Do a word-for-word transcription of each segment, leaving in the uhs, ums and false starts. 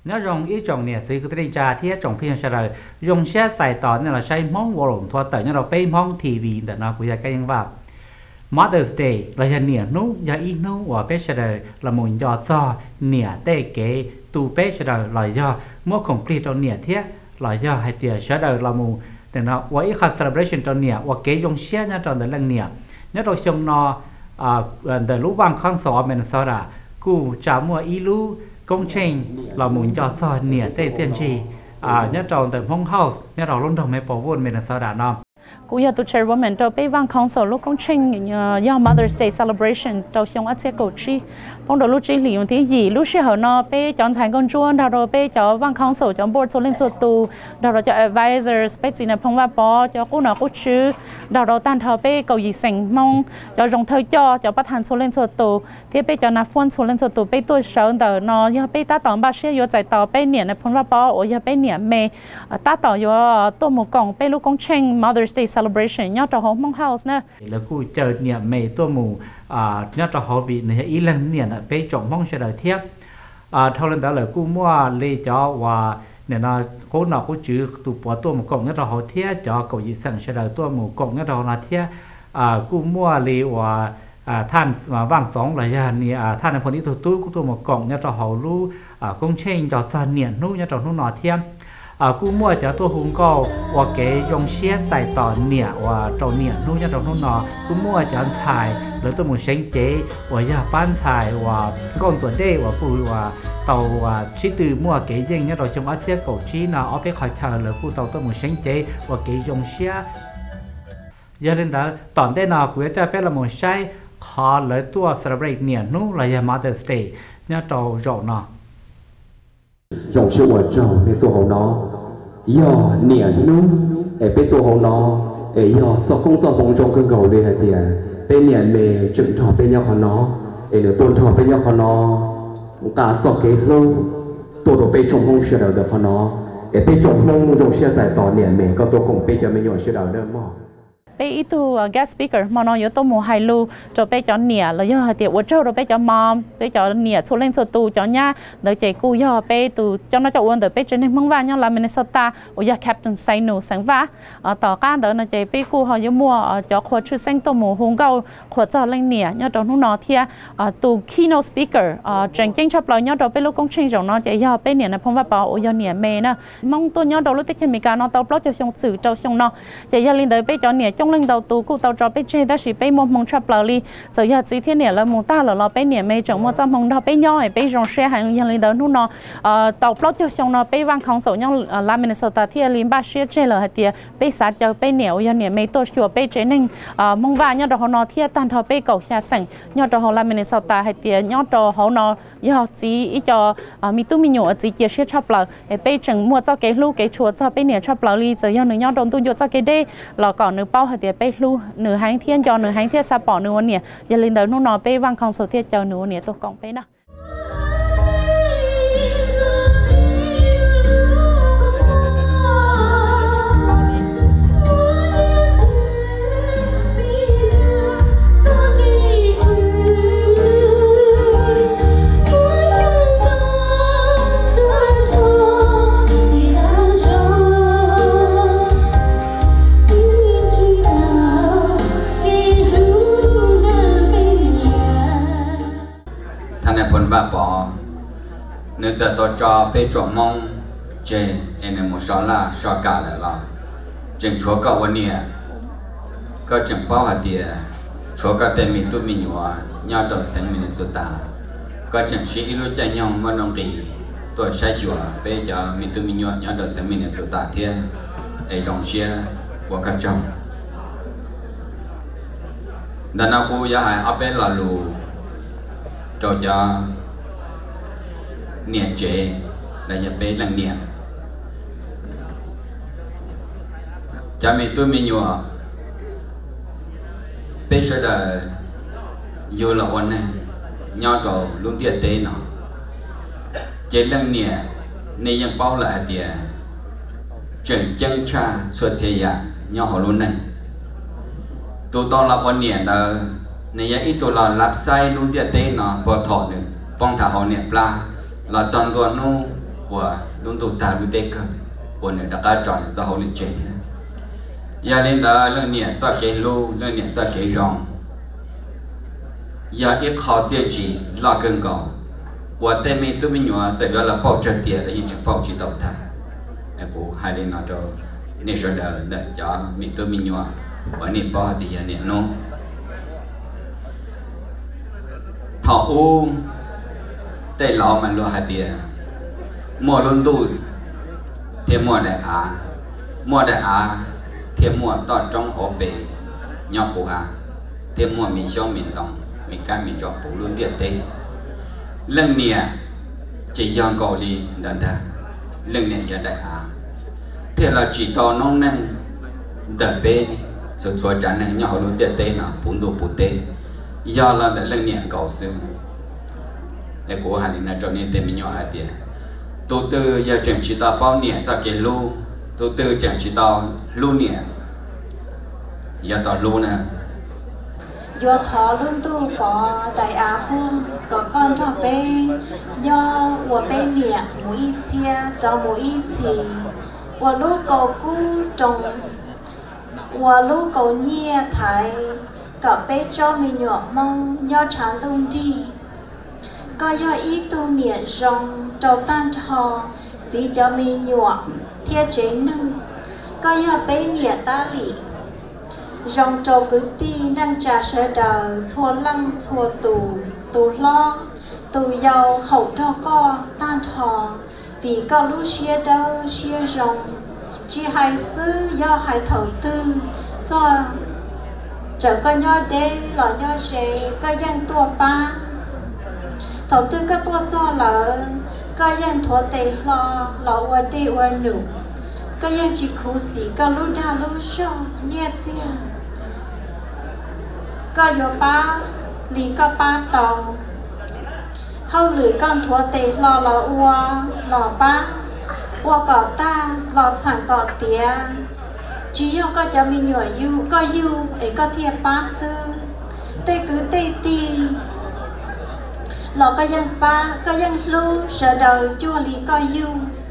nhớ rong ý trồng nè sự cái trà thiết trồng phiên sẽ rồi dùng xe xài tỏ nên là xây món vô lồng thua tới nhớ đâu bay món ti vi để nó cũng cái những vào Mother's Day là giờ nè nú giờ ý nú và bé sẽ rồi là một giờ so nè tê kế tu bé sẽ rồi là giờ mua complete trong nè thiết là giờ hai tiệt sẽ rồi là một để nó và ý khát celebration trong nè và kế dùng xe nhớ trong để lần nè nhớ đâu xong nó à để lúc vang khang sọ mình sao ra cú trả mua ý lu công trình là muốn cho so nè tê tiên tri à nhớ trong từ home house nhớ trong luôn đồng mấy bộ vốn mình là sao đã non cú giờ tụi chairwoman tụi bây vang council lúc công trình do Mother's Day celebration tụi xong ở xe cổ chi phong độ lúc chi liền thì gì lúc sẽ hở nó bây chọn thành con chuông đào rồi bây cho vang council chọn board số lên số tù đào rồi cho advisors bây giờ là phong va bó cho cú nào cú chứ đào rồi tan thờ bây cầu gì sành mong cho dùng thời cho cho bắt hành số lên số tù thì bây cho nạp phun số lên số tù bây tôi sợ đờ nó giờ bây ta tỏng ba xe vô giải tàu bây niệm là phong va bó ở giờ bây niệm mẹ ta tàu vô tôi một cổng bây lúc công trình Mother's Day celebration nhớ cho họ mong house nè là cú chờ niệm mẹ tôi mù à nhớ cho họ bị này ý lần niệm là bây chọn mong sẽ đời thiếp à thâu lên đó là cú mua lê cho và nè nó cố nào cố chữ tụ bỏ tôi một cổng nhớ cho họ thiếp cho cậu gì sẵn sẽ đời tôi một cổng nhớ cho họ thiếp à cú mua lê và àท่านวางสองหลายอย่างนี่อ่าท่านในคนที่ตัวตู้กูตัวหมกกล่องเนี่ยเราเขารู้อ่ากงเชงจอสานเนี่ยนู้เนี่ยเรานู้นหนอเทียมอ่ากูมั่วจะตัวหุงก็ว่าเกยยงเชียใส่ต่อเนี่ยว่าเราเนี่ยนู้เนี่ยเรานู้นหนอกูมั่วจะถ่ายหรือตัวหมูเชงเจว่ายาป้านถ่ายว่าก้อนตัวเด้ว่ากูว่าเตาว่าชิตือมั่วเกยยังเนี่ยเราชมอาเซียนกูชีน่ะเอาไปขายเชิญหรือกูเตาตัวหมูเชงเจว่าเกยยงเชียgiờ đến đó tอนđây nào cũngจะเป็นละหมูใช้ขอเลยตัว celebrate เนี่ยนู้นเลย Mother's Day เนี่ยเราโจเนาะ用是我做那ตัวของน้องย่อเนี่ยนู้นเอเป็นตัวของน้องเอย่อ做工作當中嘅牛你係點เป็นเนี่ยเมย์จึงถอดเป็นย่อของน้องเอหรือตัวถอดเป็นย่อของน้องการ做嘅路ตัวเราไปจงห้องเสียดาวเด็กของน้องเอไปจงห้องจงเสียใจต่อเนี่ยเมย์ก็ตัวคงไปจะไม่ยอมเสียดาวเดิมมั้ง bây ít tu guest speaker mà nói yếu tố mùa hai lu cho bây cho nịa là do hạt tiệt uất trâu rồi bây cho mom bây cho nịa số lên số tu cho nhá đợi chạy cu do bây tu cho nó cho uốn đợi bây trên này mong va nhau là Minnesota ở nhà Captain say no sáng váต่อการđợi nó chạy bây cu họ yếu mua cho khoa chữ sinh tố mùa hùng cao khoa cho lên nịa nhau trong lúc nó thia tu keynote speaker tranh tranh chấp lại nhau trong bây lúc công trình rồi nó chạy do bây nịa là phong va bảo ở do nịa mê nè mong tôi nhau đầu lúc tích mình cả nó tao plot cho xong xử cho xong nó chạy do lên đợi bây cho nịa trong lên đầu tu cụ tàu cho bé chơi ta chỉ bé một mong chấp lời đi giờ giờ chỉ thiên niệm là mong ta là lo bé niệm mấy chồng một trăm mong đó bé nhỏ bé rong xe hàng nhân lên đó nu nó tàu plot cho xong nó bé vang không sầu nhau làm mình sợ ta thiên liên ba xe chơi là hạt tiền bé sát cho bé niệm nhân niệm mấy tôi chùa bé chơi nên mong va nhau đó họ nó thiên tan thọ bé cầu xa sành nhau đó họ làm mình sợ ta hạt tiền nhau đó họ nó giờ chỉ ít cho mi tu mi nhổ chỉ chia xe chấp lời bé chừng mua cho cái lu cái chùa cho bé niệm chấp lời đi giờ giờ nữa nhau đồng tu cho cái đây là còn nữa bao hạt tiền bé lu nửa hành thiên cho nửa hành thiên sa bỏ nửa nè giờ lên đầu nó nói bé vang không số thiên cho nửa nè tôi còn bé nào bà bỏ nếu giờ tôi cho bé chuột mong chơi em một số là số cả lại là chừng chúa có vấn đề có chừng bao hạt tiền chúa có tên mình tụi mình nhua nhau đầu sáng mình sốt ta có chừng sĩ lúc chạy nhau mà nông kỳ tôi sai chùa bé cho mình tụi mình nhua nhau đầu sáng mình sốt ta thiên ấy dòng xe của các chồng đàn ông cô giờ hay áp bé là lù cho cho niệm chế là nhập bé là niệm cha mẹ tôi mình nhua bé sẽ là yêu là ôn này nhau trò luôn tiệt tế nó chế là niệm nênยังbao là tiền chuyển chân cha xuất thế ya nhau họ luôn này tụi to là ôn niệm là nênยังít tụi là lắp sai luôn tiệt tế nó bỏ thọ được phong thả họ niệm pla là chọn tuần nu của luôn tụ ta luôn tê cơ của này đã cá tròn cho hậu lịch chế thế giờ lên đó lên nhẹ cho cái lô lên nhẹ cho cái rong giờ ít khó chia chỉ lo cơn cầu của tên mình tôi mình nhớ sẽ gọi là bảo trợ tiền là những chuyện bảo chỉ đầu ta em cũng hai lên nó cho nên sẽ đợi đợi cho mình tôi mình nhớ và nên bảo thì giờ nên nó thọ u tay lò mà lo hai tiền mua luôn tu thêm mua đại á mua đại á thêm mua tọt trong hộp bể nhau bù hà thêm mua mình cho mình đồng mình cái mình cho bù luôn tiền tê lần nè chỉ dọn cầu đi đàn ta lần nè giờ đại á thế là chỉ to nông năng đợt bê rồi xóa trả năng nhau luôn tiền tê nào bốn đồ bốn tê do là để lần nè cầu xương để của hai linh cho nên tên mình nhỏ hai tiền tôi từ giờ chẳng chỉ tao bao nhiêu cho cái lu tôi từ chẳng chỉ tao lu nhiêu giờ tao lu nè do thọ luôn tu có đại á hôn có con thọ bé do của bé nhiêu mỗi chia cho mỗi chỉ của lúc cầu cú trồng của lúc cầu nhia thái có bé cho mình nhỏ mong do chán tung đi có do ý tu niệm rong đầu tan thọ chỉ cho mình nhỏ thiết chế nâng có do bé niệm ta lì rong trâu cứ ti đang trả sơ đời thua lăng thua tù tù lo tù giàu hậu cho co tan thọ vì có lúc xia đâu xia rong chỉ hai sư do hai thầu tư cho trở có nhau đây là nhau sẽ có dân tua ba thầu tư có tua cho là có dân thua tệ lo lo ở đây ở nụ có dân chỉ khổ sĩ có lúc đa lúc sâu nhẹ chia có yo ba lì có ba tàu hậu lưỡi con thua tệ lo lo ua lo ba ua cỏ ta lo chẳng cỏ tía chỉ yêu có cho mình nhỏ yêu có yêu ấy có thiệp ba sư tê cứ tê tì lọ có dân ba có dân lưu sợ đời chua lý có yêu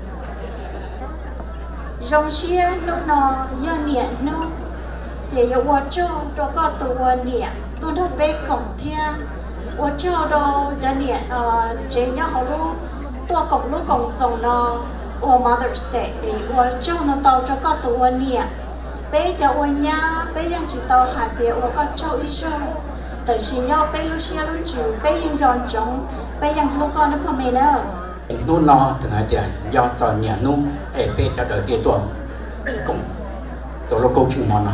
rong xia lúc nọ do niệm nô thì yêu qua châu đó có tụ niệm tôi đã bé cổng thia qua châu đó cho niệm chế nhau họ lúc tôi cổng lúc cổng dòng nó qua Mother's Day qua châu nó tàu cho có tụ niệm bé cho ôn nha bé dân chỉ tàu hạt tiền ôn có châu ít châu từ xin nhau bé lúc xia lúc chiều bé dân giòn trống bé dân lúc con nó không mày nữa nu no từ ngày tiền do toàn nhà nu để bé cho đỡ tiền tuần cũng tổ lô câu chuyện mòn nào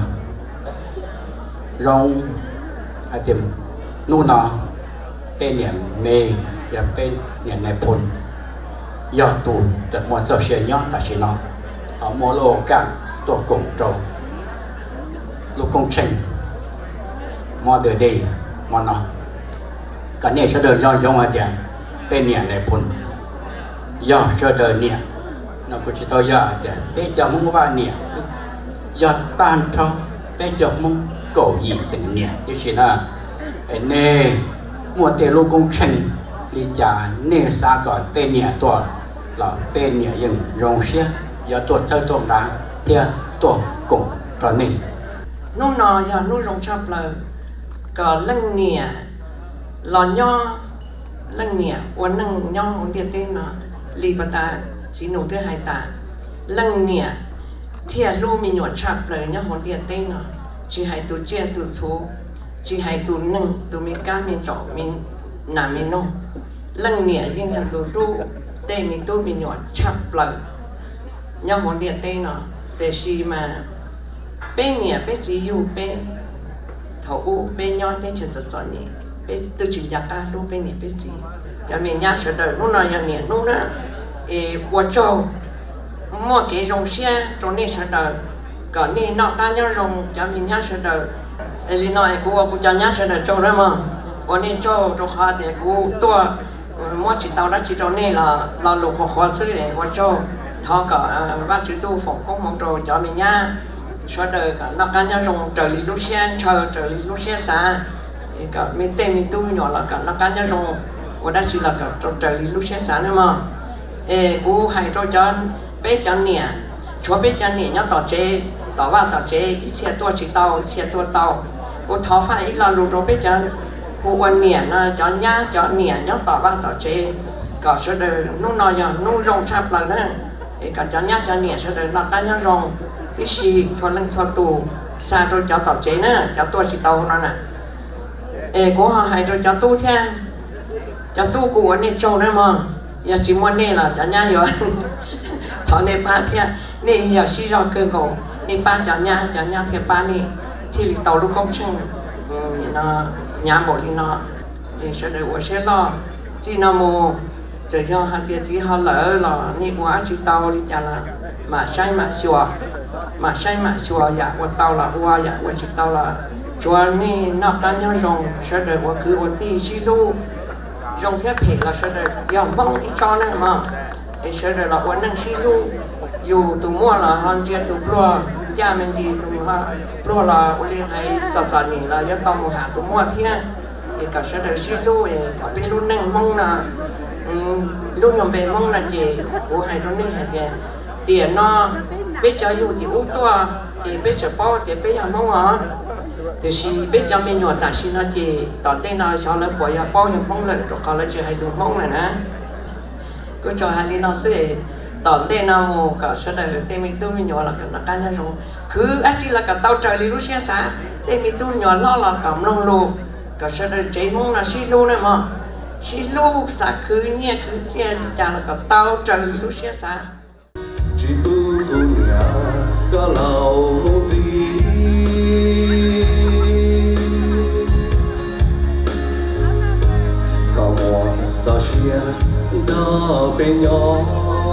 rong hai tiền nu no bé nhà mê và bé nhà này phun do tụ từ mọi giờ xia nhót là xia nó ở mô lô cạn tổ cùng trâu lúc công trình mọi đời đi mọi nó cả nhà sẽ đời do trong ngoài tiền bên nhà này phun do sẽ đời nhà nó cũng chỉ tôi giờ tiền bên cho muốn qua nhà do tan cho bên cho muốn cầu gì thì nhà như thế nào nè một tiền lúc công trình đi trả nè xa còn bên nhà tôi là bên nhà dừng rong xe do tôi chơi tôi đã thì tôi cũng cho nên nô nọ giờ nô rong chập là có lăng nhẹ lò nho lăng nhẹ uốn lăng nho uốn tiền tên nó lì bà ta chỉ nấu thứ hai ta lăng nhẹ thì lu mình nhọ chập lời nho uốn tiền tên nó chỉ hai tu chia tu số chỉ hai tu nâng tu mình cá mình trọ mình nằm mình nô lăng nhẹ nhưng là tu lu tên mình tu mình nhọ chập lời nho uốn tiền tên nó để khi mà bên nhà bên chỉ yêu bên thầu u bên nhau tên chuyện rất giỏi nhỉ bên từ chỉ giặc à lúc bên nhà bên chỉ cho mình nhá sợ đời lúc nào nhà nhà lúc đó ê qua châu mua cái rồng xe trong này sợ đời còn này nọ ta nhá rồng cho mình nhá sợ đời ê li nói cô cô cho nhá sợ đời châu đó mà còn này châu trong họ thì cô tua mua chỉ tàu đó chỉ trong này là là lục học khoa sư này qua châu thọ cả ba chữ tu phòng công mong rồi cho mình nhá sau đời cả nó cá nhau rồng trời lý lúc xe chờ trời lý lúc xe xa cả mình tên mình tu nhỏ là cả nó cá nhau rồng và đã chỉ là cả trời lý lúc xe xa nữa mà ê cú hay cho cho bé cho nè chúa bé cho nè nhớ tỏ chế tỏ vào tỏ chế ít xe tua chỉ tàu xe tua tàu cú thọ phải là lù rồi bé cho cú quan nè nó cho nhá cho nè nhớ tỏ vào tỏ chế có sẽ được nu nói giờ nu rong chắp lại đó ê cả cho nhá cho nè sẽ được nó cá nhá rong tí xì cho lên cho tù xa rồi cho tỏ chế nữa cho tua chỉ tàu nó nè ê cú họ hay rồi cho tu theo cho tu của anh ấy trâu đấy mà giờ chỉ muốn nè là cho nhà rồi thọ nè ba theo nè giờ xí rau cơ cổ nè ba cho nhà cho nhà theo ba nè thì tàu lúc công trình nó nhà một thì nó thì sẽ được ở sẽ lo chỉ nó mù chờ cho hai tia chỉ họ lỡ là nè quá chỉ tàu đi cho là mà sai mà xùa mà sai mà xùa dạ qua tàu là qua dạ qua chỉ tàu là chùa nè nó cá nhau rồng sẽ được qua cứ qua ti xí lu rong thép thì là sẽ được dòng bông ít cho nên mà thì sẽ được là quán năng xí lu dù tụ mua là hơn chia tụ pro cha mình gì tụ ha pro là uống hay chợ chợ này là do tàu một hàng tụ mua thế thì cả sẽ được xí lu thì cả bên lu năng mong là lu nhom bên mong là gì của hai đứa này thì tiền nó biết cho dù thì út to thì biết cho bao thì biết làm mong à thì si biết cho mình nhỏ ta si nó chỉ tận tay nó sau đó bỏ ra bao nhiêu mong lần rồi còn lại chỉ hay đủ mong này nè cứ cho hai đứa nó sẽ tận tay nó một cả sau đó tay mình tôi mình nhỏ là cái nó cái nó rồi cứ ác chỉ là cả tàu trời đi lúc xe xa tay mình tôi nhỏ lo là cả nông lù cả sau đó chạy mong là si lu này mà si lu xa cứ nhẹ cứ che chả là cả tàu trời đi lúc xe xa chỉ tu tu nhà có lâu gì có mùa gió xia đó bên nhau